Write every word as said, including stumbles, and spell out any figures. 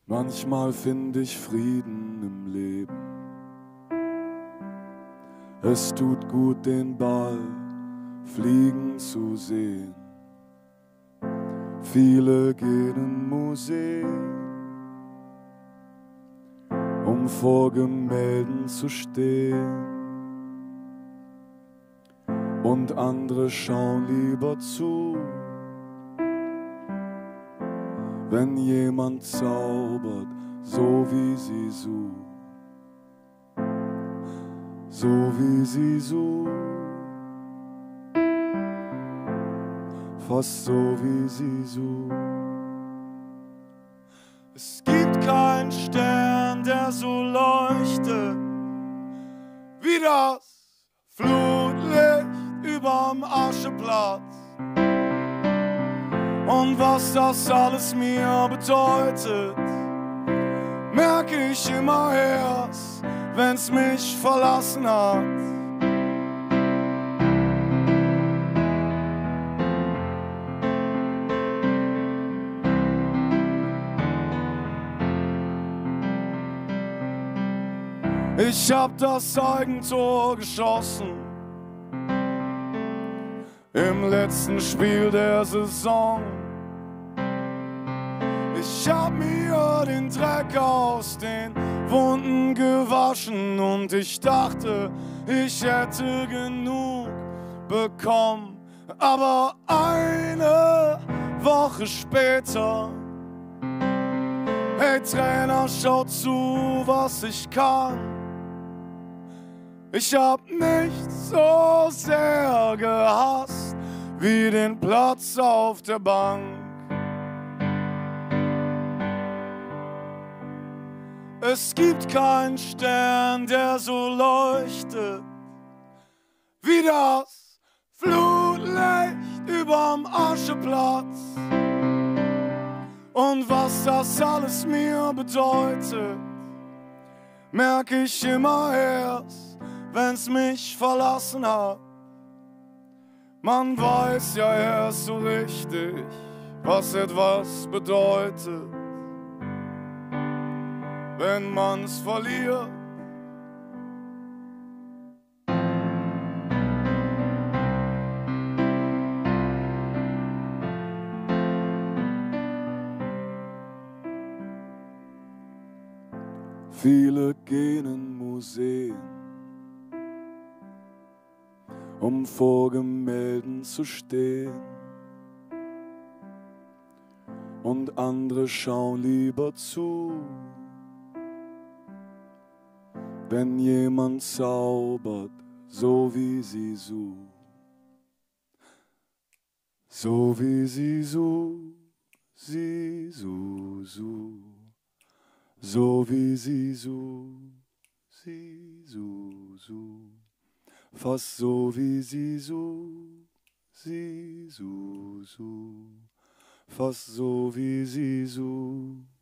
Manchmal find ich Frieden im Leben. Es tut gut, den Ball fliegen zu sehen. Viele gehen in Museen, um vor Gemälden zu stehen. Und andere schauen lieber zu, wenn jemand zaubert, so wie Sisu, so wie Sisu, fast so wie Sisu. Es gibt keinen Stern, der so leuchtet wie das Flutlicht überm Ascheplatz. Und was das alles mir bedeutet, merke ich immer erst, wenn's mich verlassen hat. Ich hab das Eigentor geschossen im letzten Spiel der Saison. Ich hab mir den Dreck aus den Wunden gewaschen und ich dachte, ich hätte genug bekommen. Aber eine Woche später, hey Trainer, schau zu, was ich kann. Ich hab nichts so sehr gehasst wie den Platz auf der Bank. Es gibt keinen Stern, der so leuchtet wie das Flutlicht überm Ascheplatz. Und was das alles mir bedeutet, merke ich immer erst, wenn's mich verlassen hat. Man weiß ja erst so richtig, was etwas bedeutet, wenn man's verliert. Viele gehen in Museen, um vor Gemälden zu stehen. Und andere schauen lieber zu, wenn jemand zaubert, so wie Sisu, so wie Sisu, Sisu, Su, so wie Sisu, Sisu, Su. Fast so wie Sisu, Sisu, Su, fast so wie Sisu.